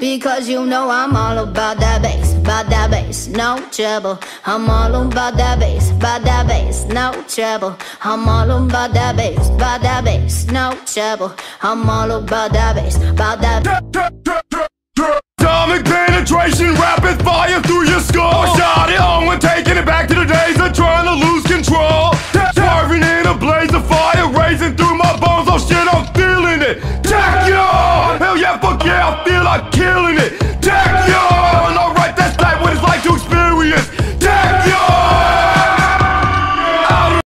Because you know I'm all about that bass, no trouble. I'm all about that bass, no trouble. I'm all about that bass, no trouble. I'm all about that bass, Atomic penetration, rapid fire through your skull. Shot it on when taking it back to the days of trying to lose control. Swerving in a blaze of fire, racing through my bones. Oh shit, I'm feeling it. Jack, yo! Hell yeah, fuck yeah, I feel like killing it.